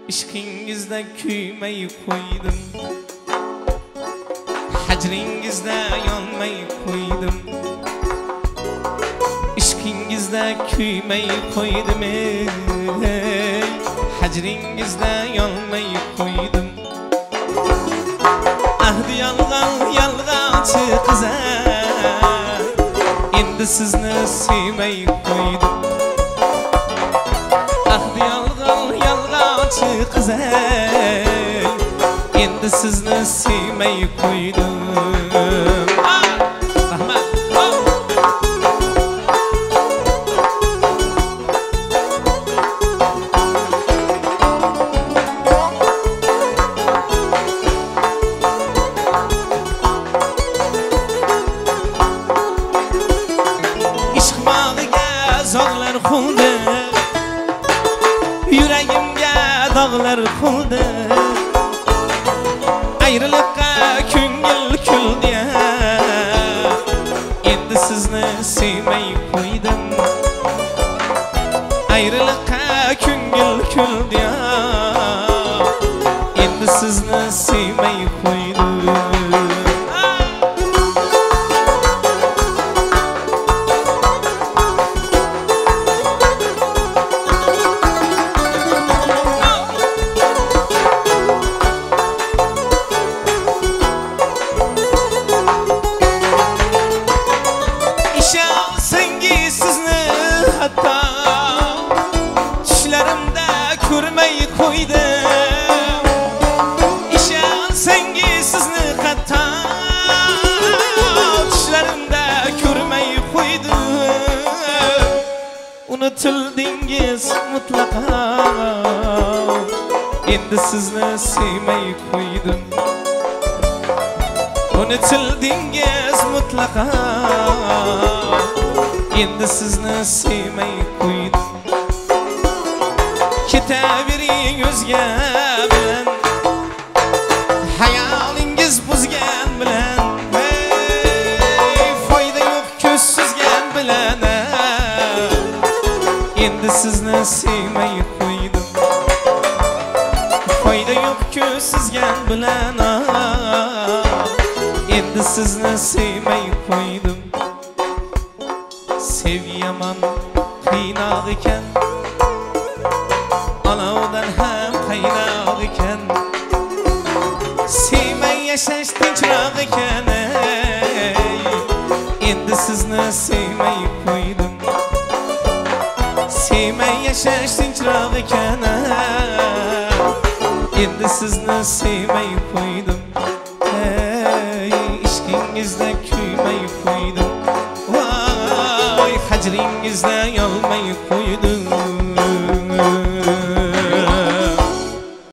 ishqingizda kuymayı qo'ydim, hajringizda yonmay qo'ydim, ishqingizda kuymayı qo'ydim, hajringizda yonmay qo'ydim. Ahdi yalg'onchi qizlar, endi sizni sevmay qo'ydim. Ahdi yalg'onchi qizlar, endi sizni sevmay qo'ydim. Zog'lar qildi, yuragimga dog'lar qildi, ayriliqqa ko'ngil kuldi. Endi sizni sevmay qo'ydim, ayriliqqa ko'ngil kuldi. Endi sizni sevmay qo'ydim. Hatta düşlerimde ko'rmay qo'ydim. Ishonsangiz sizni hatta düşlerimde ko'rmay qo'ydim. Unutildingiz mutlaqo, endi sizni sevmay qo'ydim. Unutildingiz mutlaqo, endi sizni sevmay qo'ydim. Ketavering o'zga bilan, hayolingiz buzgan bilan, foyda yo'q ko'z suzgan bilan. Endi sizni sevmay qo'ydim, foyda yo'q ko'z suzgan bilan. Endi sizni sevmay qo'ydim. Sevyaman qiynoq ekan, olovdan ham qaynoq ekan. Sevmay yashash tinchroq ekan. Endi sizni sevmay qo'ydim, sevmay yashash tinchroq ekan. Endi sizni sevmay qo'ydim, ishqingizda kuymay qo'ydim. Hajringizda yonmay qo'ydim.